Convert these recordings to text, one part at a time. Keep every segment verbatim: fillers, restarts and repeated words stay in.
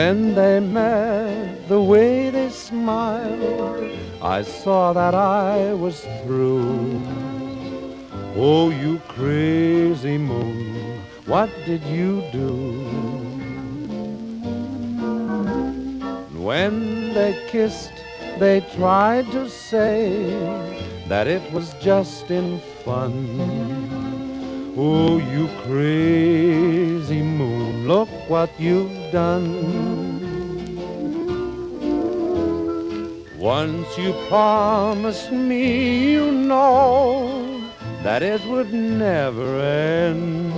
When they met, the way they smiled, I saw that I was through. Oh, you crazy moon, what did you do? When they kissed, they tried to say that it was just in fun. Oh, you crazy moon, look what you've done. Once you promised me, you know, that it would never end.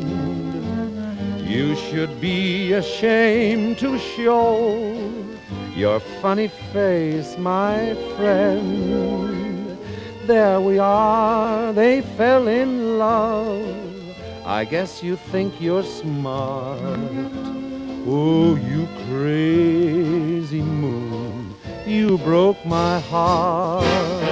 You should be ashamed to show your funny face, my friend. There we are, they fell in love. I guess you think you're smart. Oh, you crazy moon, you broke my heart.